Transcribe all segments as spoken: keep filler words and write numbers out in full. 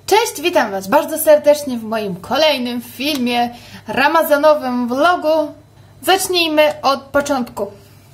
Cześć, witam Was bardzo serdecznie w moim kolejnym filmie, ramazanowym vlogu. Zacznijmy od początku.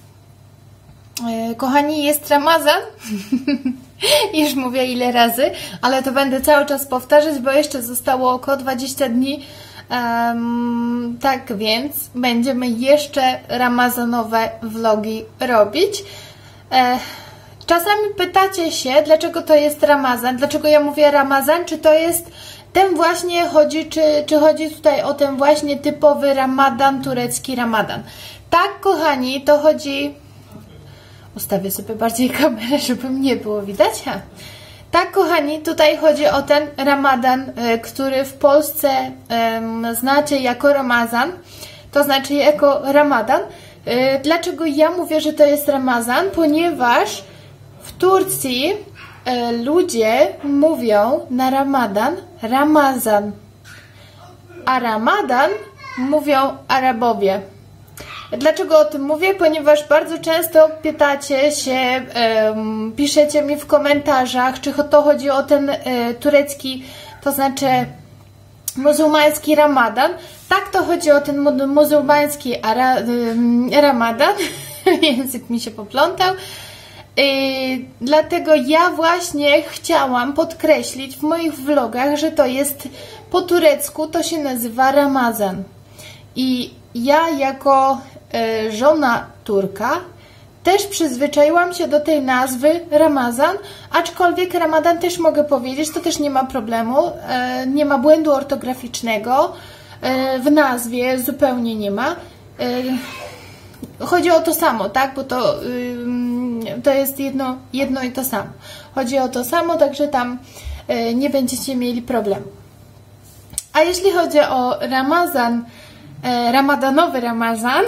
Kochani, jest Ramazan. Już mówię ile razy, ale to będę cały czas powtarzać, bo jeszcze zostało około dwadzieścia dni. Um, tak więc będziemy jeszcze ramazanowe vlogi robić. E, czasami pytacie się, dlaczego to jest Ramazan, dlaczego ja mówię Ramazan, czy to jest ten właśnie chodzi, czy, czy chodzi tutaj o ten właśnie typowy Ramadan, turecki Ramadan. Tak, kochani, to chodzi... Ustawię sobie bardziej kamerę, żeby mnie było widać. Ha. Tak, kochani, tutaj chodzi o ten Ramadan, który w Polsce um, znacie jako Ramazan, to znaczy jako Ramadan. Dlaczego ja mówię, że to jest Ramazan? Ponieważ w Turcji e, ludzie mówią na Ramadan Ramazan, a Ramadan mówią Arabowie. Dlaczego o tym mówię? Ponieważ bardzo często pytacie się, um, piszecie mi w komentarzach, czy to chodzi o ten e, turecki, to znaczy muzułmański Ramadan. Tak, to chodzi o ten mu muzułmański ara, e, Ramadan. Język mi się poplątał. E, dlatego ja właśnie chciałam podkreślić w moich vlogach, że to jest po turecku, to się nazywa Ramazan. I ja jako e, żona Turka też przyzwyczaiłam się do tej nazwy Ramazan, aczkolwiek Ramadan też mogę powiedzieć, to też nie ma problemu, e, nie ma błędu ortograficznego, e, w nazwie zupełnie nie ma. E, chodzi o to samo, tak, bo to, y, to jest jedno, jedno i to samo. Chodzi o to samo, także tam e, nie będziecie mieli problemu. A jeśli chodzi o Ramazan, e, ramadanowy Ramazan,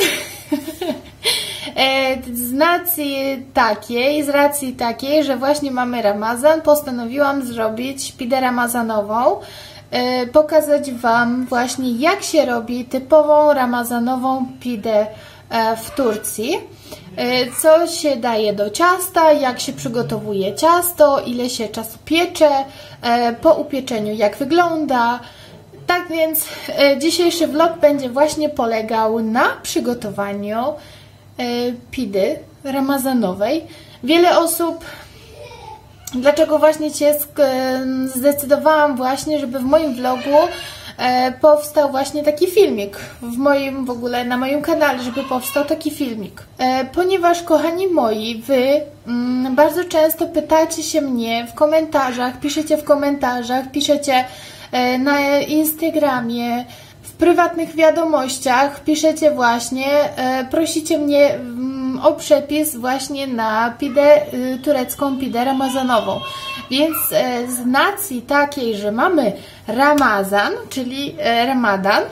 z racji takiej, z racji takiej, że właśnie mamy Ramazan, postanowiłam zrobić pidę ramazanową, pokazać Wam właśnie, jak się robi typową ramazanową pidę w Turcji, co się daje do ciasta, jak się przygotowuje ciasto, ile się czasu piecze, po upieczeniu jak wygląda. Tak więc dzisiejszy vlog będzie właśnie polegał na przygotowaniu pidy ramazanowej. Wiele osób, dlaczego właśnie się zdecydowałam właśnie, żeby w moim vlogu powstał właśnie taki filmik, w moim w ogóle, na moim kanale, żeby powstał taki filmik. Ponieważ, kochani moi, Wy bardzo często pytacie się mnie w komentarzach, piszecie w komentarzach, piszecie na Instagramie, w prywatnych wiadomościach, piszecie właśnie, e, prosicie mnie mm, o przepis właśnie na pidę, y, turecką pidę ramazanową. Więc e, z nacji takiej, że mamy Ramazan, czyli e, Ramadan,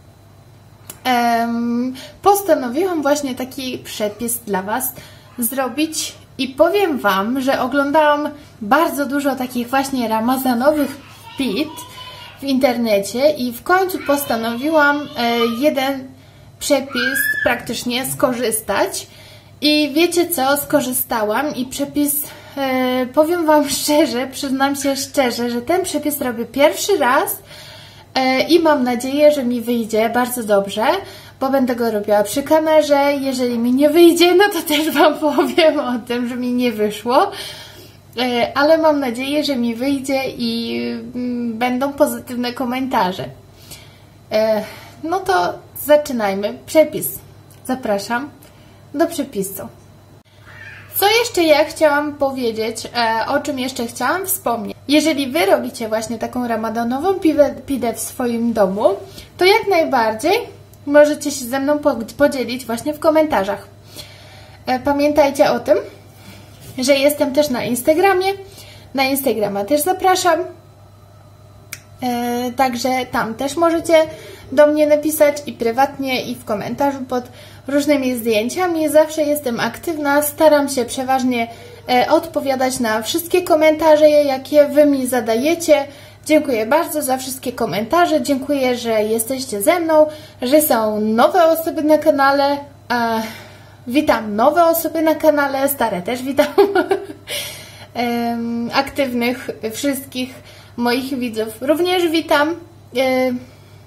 e, postanowiłam właśnie taki przepis dla Was zrobić i powiem Wam, że oglądałam bardzo dużo takich właśnie ramazanowych pid w internecie i w końcu postanowiłam e, jeden przepis praktycznie skorzystać i wiecie co, skorzystałam i przepis, e, powiem Wam szczerze, przyznam się szczerze, że ten przepis robię pierwszy raz e, i mam nadzieję, że mi wyjdzie bardzo dobrze, bo będę go robiła przy kamerze. Jeżeli mi nie wyjdzie, no to też Wam powiem o tym, że mi nie wyszło. Ale mam nadzieję, że mi wyjdzie i będą pozytywne komentarze. No to zaczynajmy. Przepis. Zapraszam do przepisu. Co jeszcze ja chciałam powiedzieć, o czym jeszcze chciałam wspomnieć? Jeżeli Wy robicie właśnie taką ramadanową pidę w swoim domu, to jak najbardziej możecie się ze mną podzielić właśnie w komentarzach. Pamiętajcie o tym, że jestem też na Instagramie. Na Instagrama też zapraszam. E, także tam też możecie do mnie napisać i prywatnie, i w komentarzu pod różnymi zdjęciami. Zawsze jestem aktywna. Staram się przeważnie e, odpowiadać na wszystkie komentarze, jakie Wy mi zadajecie. Dziękuję bardzo za wszystkie komentarze. Dziękuję, że jesteście ze mną, że są nowe osoby na kanale. E, Witam nowe osoby na kanale, stare też witam. um, aktywnych wszystkich moich widzów. Również witam. Um,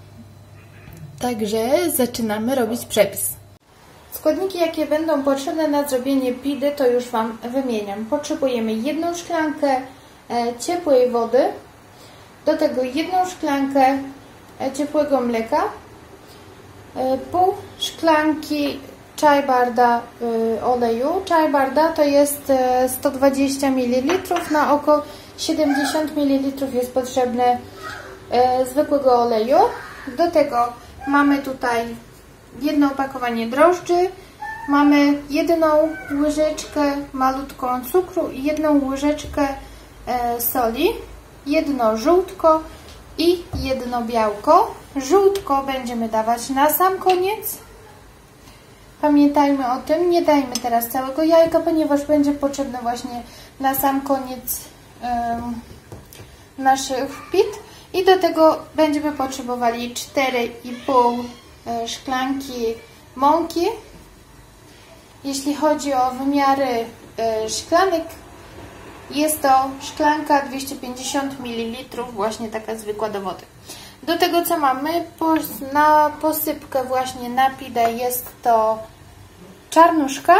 także zaczynamy robić przepis. Składniki, jakie będą potrzebne na zrobienie pidy, to już Wam wymieniam. Potrzebujemy jedną szklankę e, ciepłej wody, do tego jedną szklankę e, ciepłego mleka, e, pół szklanki chai barda e, oleju. Chai barda to jest e, sto dwadzieścia mililitrów, na oko siedemdziesiąt mililitrów jest potrzebne e, zwykłego oleju. Do tego mamy tutaj jedno opakowanie drożdży, mamy jedną łyżeczkę malutką cukru i jedną łyżeczkę e, soli, jedno żółtko i jedno białko. Żółtko będziemy dawać na sam koniec. Pamiętajmy o tym, nie dajmy teraz całego jajka, ponieważ będzie potrzebne właśnie na sam koniec um, naszych pit. I do tego będziemy potrzebowali cztery i pół szklanki mąki. Jeśli chodzi o wymiary szklanek, jest to szklanka dwieście pięćdziesiąt mililitrów, właśnie taka zwykła do wody. Do tego co mamy na posypkę właśnie na pidę, jest to czarnuszka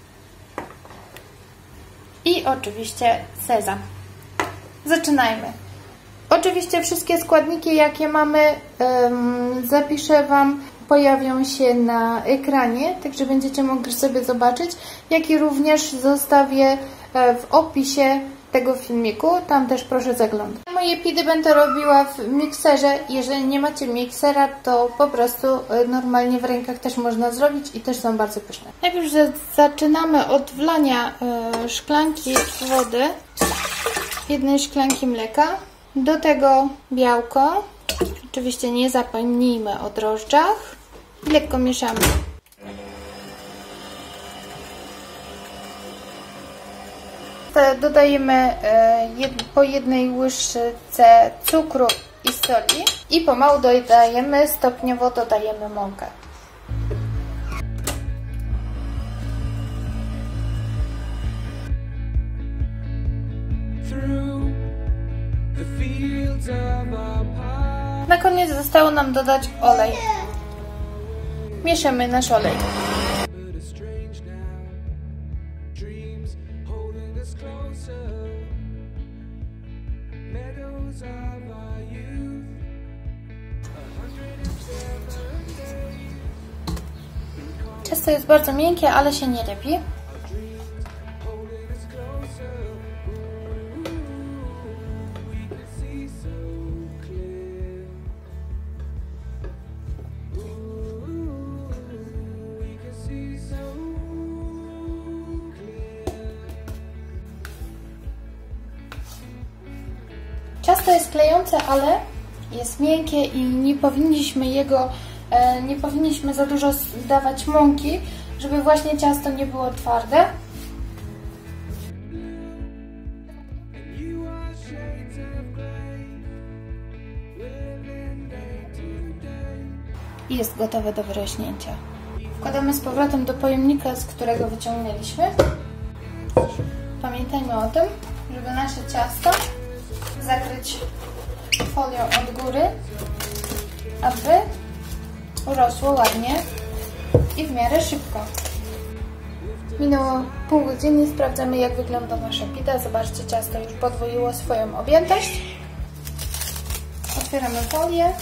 i oczywiście sezam. Zaczynajmy. Oczywiście wszystkie składniki, jakie mamy, um, zapiszę Wam, pojawią się na ekranie, także będziecie mogli sobie zobaczyć, jak i również zostawię w opisie tego filmiku, tam też proszę zaglądać. Moje pidy będę robiła w mikserze. Jeżeli nie macie miksera, to po prostu normalnie w rękach też można zrobić i też są bardzo pyszne. Najpierw zaczynamy od wlania szklanki wody, jednej szklanki mleka. Do tego białko, oczywiście nie zapomnijmy o drożdżach, lekko mieszamy. Dodajemy po jednej łyżce cukru i soli i pomału dodajemy, stopniowo dodajemy mąkę. Na koniec zostało nam dodać olej. Mieszamy nasz olej. Ciasto jest bardzo miękkie, ale się nie lepi. Ciasto jest klejące, ale jest miękkie i nie powinniśmy jego, nie powinniśmy za dużo dawać mąki, żeby właśnie ciasto nie było twarde. I jest gotowe do wyrośnięcia. Wkładamy z powrotem do pojemnika, z którego wyciągnęliśmy. Pamiętajmy o tym, żeby nasze ciasto zakryć folią od góry, aby urosło ładnie i w miarę szybko. Minęło pół godziny, sprawdzamy, jak wygląda nasza pita. Zobaczcie, ciasto już podwoiło swoją objętość. Otwieramy folię.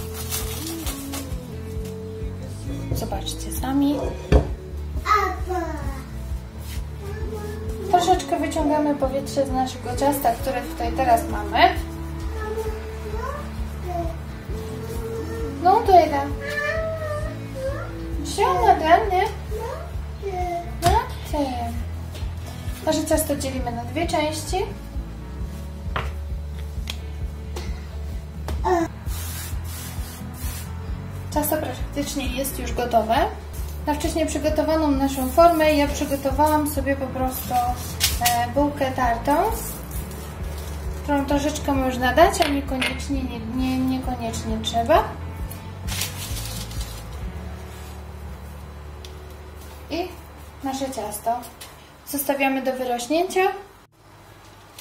Zobaczcie sami. Troszeczkę wyciągamy powietrze z naszego ciasta, które tutaj teraz mamy. No to idę. Wziąłem dane. No ty. Nasze ciasto dzielimy na dwie części. Ciasto praktycznie jest już gotowe. Na wcześniej przygotowaną naszą formę ja przygotowałam sobie po prostu e, bułkę tartą, którą troszeczkę można dać, a niekoniecznie, nie, nie, niekoniecznie trzeba. I nasze ciasto zostawiamy do wyrośnięcia.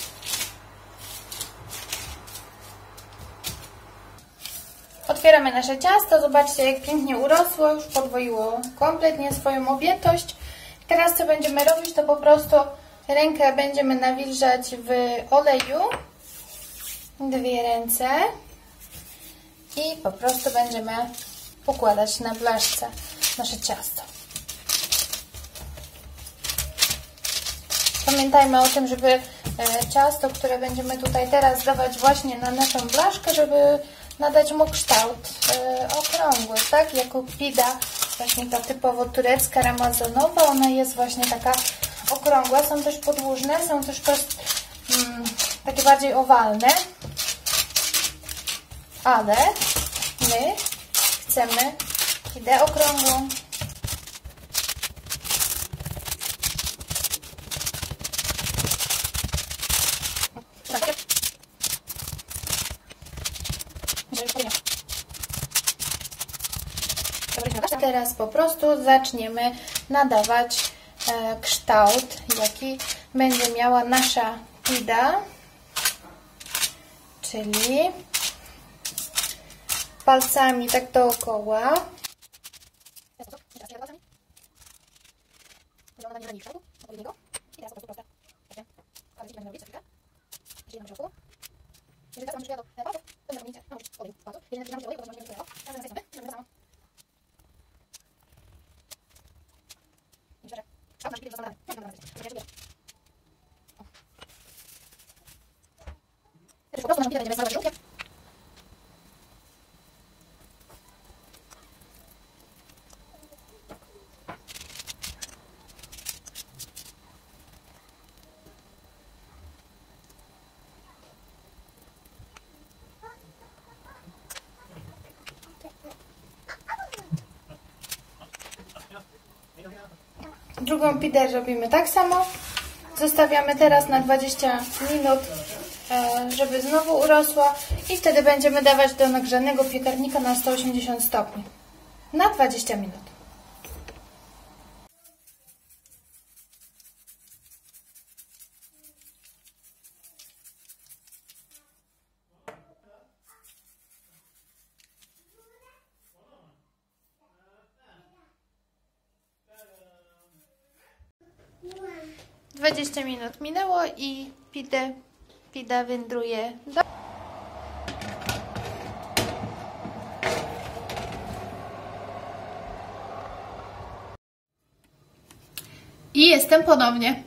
Otwieramy nasze ciasto, zobaczcie jak pięknie urosło, już podwoiło kompletnie swoją objętość. Teraz co będziemy robić, to po prostu rękę będziemy nawilżać w oleju, dwie ręce i po prostu będziemy układać na blaszce nasze ciasto. Pamiętajmy o tym, żeby ciasto, które będziemy tutaj teraz dawać właśnie na naszą blaszkę, żeby nadać mu kształt e, okrągły, tak? Jako pida, właśnie ta typowo turecka ramazanowa, ona jest właśnie taka okrągła. Są też podłużne, są też prost, mm, takie bardziej owalne, ale my chcemy pidę okrągłą. Teraz po prostu zaczniemy nadawać e, kształt, jaki będzie miała nasza pida, czyli palcami tak dookoła. Drugą pidę robimy tak samo. Zostawiamy teraz na dwadzieścia minut, żeby znowu urosła i wtedy będziemy dawać do nagrzanego piekarnika na sto osiemdziesiąt stopni na dwadzieścia minut. dwadzieścia minut minęło i pidę, pida wędruje do... I jestem ponownie.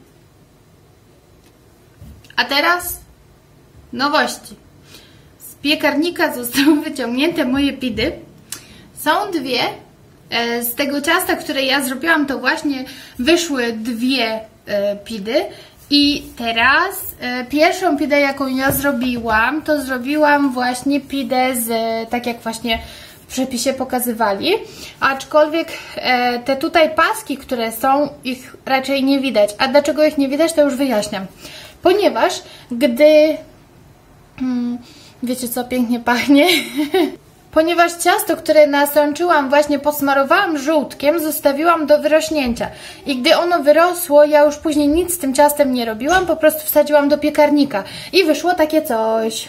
A teraz nowości. Z piekarnika zostały wyciągnięte moje pidy. Są dwie. Z tego ciasta, które ja zrobiłam, to właśnie wyszły dwie pidy. I teraz e, pierwszą pidę, jaką ja zrobiłam, to zrobiłam właśnie pidę z, tak jak właśnie w przepisie pokazywali. Aczkolwiek e, te tutaj paski, które są, ich raczej nie widać. A dlaczego ich nie widać, to już wyjaśniam. Ponieważ gdy... Hmm, wiecie co, pięknie pachnie... Ponieważ ciasto, które nasączyłam, właśnie posmarowałam żółtkiem, zostawiłam do wyrośnięcia. I gdy ono wyrosło, ja już później nic z tym ciastem nie robiłam, po prostu wsadziłam do piekarnika. I wyszło takie coś.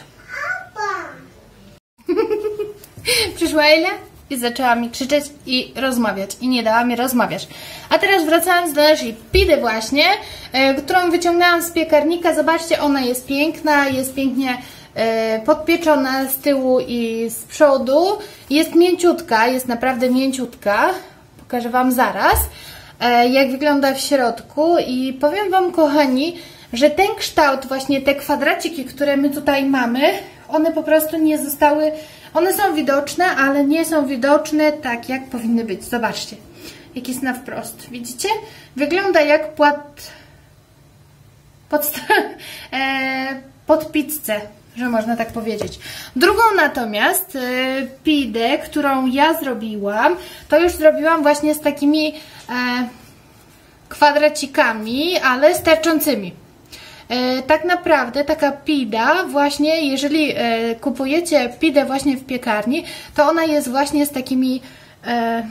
Przyszła Elia i zaczęła mi krzyczeć i rozmawiać. I nie dała mi rozmawiać. A teraz wracając do naszej pidy właśnie, yy, którą wyciągnęłam z piekarnika. Zobaczcie, ona jest piękna, jest pięknie... podpieczona z tyłu i z przodu. Jest mięciutka, jest naprawdę mięciutka. Pokażę Wam zaraz, jak wygląda w środku. I powiem Wam, kochani, że ten kształt, właśnie te kwadraciki, które my tutaj mamy, one po prostu nie zostały, one są widoczne, ale nie są widoczne tak, jak powinny być. Zobaczcie, jak jest na wprost. Widzicie? Wygląda jak płat... pod, e, pod pizzę, że można tak powiedzieć. Drugą natomiast y, pidę, którą ja zrobiłam, to już zrobiłam właśnie z takimi e, kwadracikami, ale sterczącymi. E, tak naprawdę taka pida właśnie, jeżeli e, kupujecie pidę właśnie w piekarni, to ona jest właśnie z takimi e,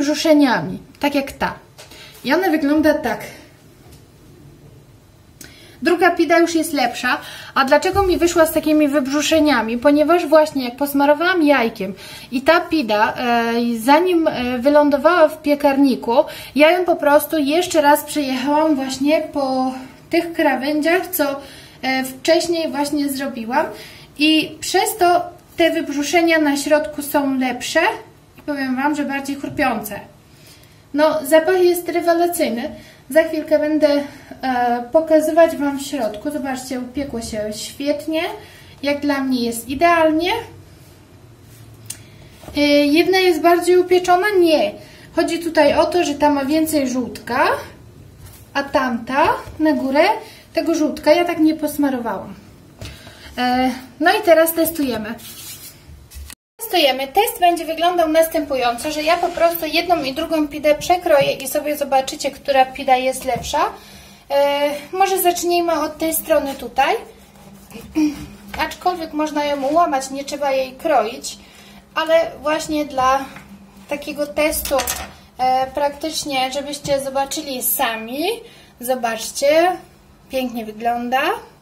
wybrzuszeniami, tak jak ta. I ona wygląda tak. Druga pida już jest lepsza. A dlaczego mi wyszła z takimi wybrzuszeniami? Ponieważ właśnie jak posmarowałam jajkiem i ta pida, e, zanim e, wylądowała w piekarniku, ja ją po prostu jeszcze raz przejechałam właśnie po tych krawędziach, co e, wcześniej właśnie zrobiłam. I przez to te wybrzuszenia na środku są lepsze i powiem Wam, że bardziej chrupiące. No, zapach jest rewelacyjny. Za chwilkę będę e, pokazywać Wam w środku. Zobaczcie, upiekło się świetnie. Jak dla mnie jest idealnie. E, jedna jest bardziej upieczona? Nie. Chodzi tutaj o to, że ta ma więcej żółtka, a tamta na górę tego żółtka ja tak nie posmarowałam. E, no i teraz testujemy. Testujemy. Test będzie wyglądał następująco, że ja po prostu jedną i drugą pidę przekroję i sobie zobaczycie, która pida jest lepsza. E, może zacznijmy od tej strony tutaj. Aczkolwiek można ją ułamać, nie trzeba jej kroić, ale właśnie dla takiego testu e, praktycznie, żebyście zobaczyli sami. Zobaczcie, pięknie wygląda.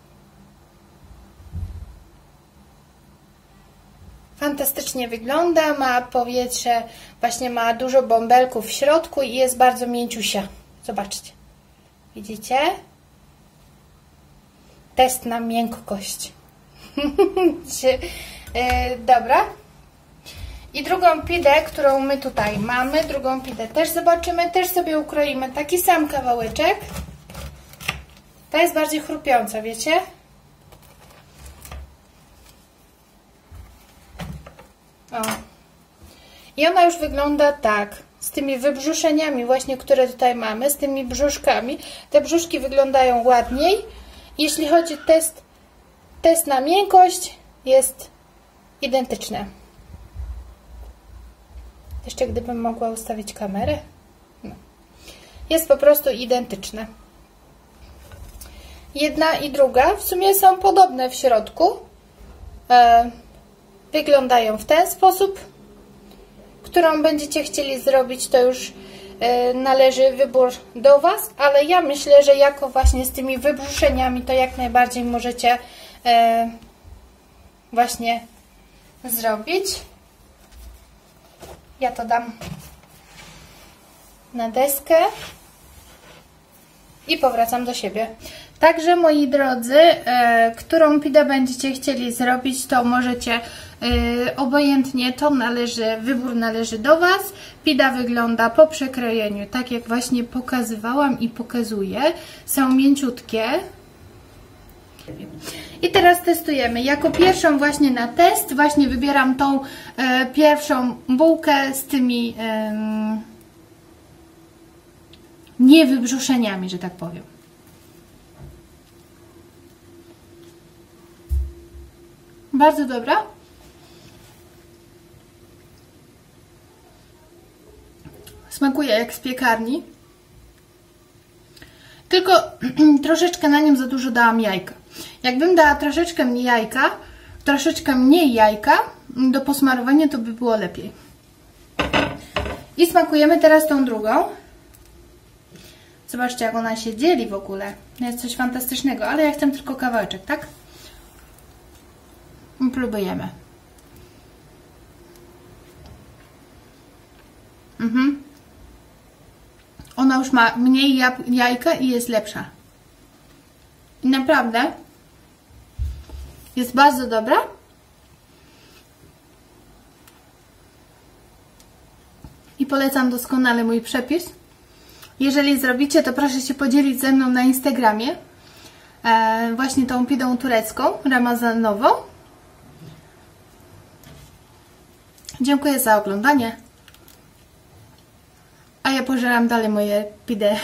Fantastycznie wygląda, ma powietrze, właśnie ma dużo bąbelków w środku i jest bardzo mięciusia. Zobaczcie. Widzicie? Test na miękkość. Dobra. I drugą pidę, którą my tutaj mamy, drugą pidę też zobaczymy, też sobie ukroimy taki sam kawałeczek. Ta jest bardziej chrupiąca, wiecie? O. I ona już wygląda tak, z tymi wybrzuszeniami właśnie, które tutaj mamy, z tymi brzuszkami. Te brzuszki wyglądają ładniej. Jeśli chodzi o test, test na miękkość, jest identyczne. Jeszcze gdybym mogła ustawić kamerę. No. Jest po prostu identyczne. Jedna i druga w sumie są podobne w środku. E Wyglądają w ten sposób. Którą będziecie chcieli zrobić, to już e, należy wybór do Was, ale ja myślę, że jako właśnie z tymi wybrzuszeniami to jak najbardziej możecie e, właśnie zrobić. Ja to dam na deskę i powracam do siebie. Także moi drodzy, e, którą pidę będziecie chcieli zrobić, to możecie e, obojętnie, to należy, wybór należy do Was. Pida wygląda po przekrojeniu, tak jak właśnie pokazywałam i pokazuję. Są mięciutkie. I teraz testujemy. Jako pierwszą właśnie na test właśnie wybieram tą e, pierwszą bułkę z tymi e, niewybrzuszeniami, że tak powiem. Bardzo dobra. Smakuje jak z piekarni. Tylko troszeczkę na nim za dużo dałam jajka. Jakbym dała troszeczkę mniej jajka, troszeczkę mniej jajka do posmarowania, to by było lepiej. I smakujemy teraz tą drugą. Zobaczcie, jak ona się dzieli w ogóle. Jest coś fantastycznego, ale ja chcę tylko kawałeczek, tak? I próbujemy. Mhm. Ona już ma mniej jajka i jest lepsza. I naprawdę jest bardzo dobra. I polecam doskonale mój przepis. Jeżeli zrobicie, to proszę się podzielić ze mną na Instagramie. E, właśnie tą pidą turecką, ramazanową. Dziękuję za oglądanie. A ja pożeram dalej moje pidę.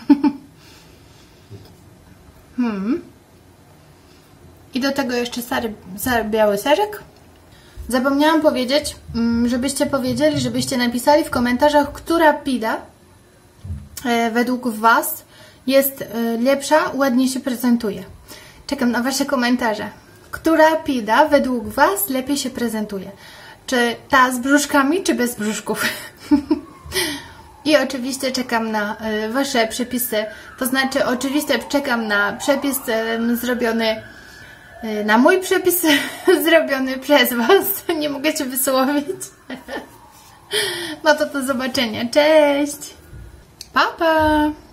hmm. I do tego jeszcze stary, stary biały serek. Zapomniałam powiedzieć, żebyście powiedzieli, żebyście napisali w komentarzach, która pida e, według Was jest e, lepsza, ładniej się prezentuje. Czekam na Wasze komentarze. Która pida według Was lepiej się prezentuje? Czy ta z brzuszkami, czy bez brzuszków? I oczywiście czekam na y, Wasze przepisy, to znaczy oczywiście czekam na przepis y, zrobiony, y, na mój przepis zrobiony przez Was. Nie mogę się wysłowić. No to do zobaczenia. Cześć! Pa, pa!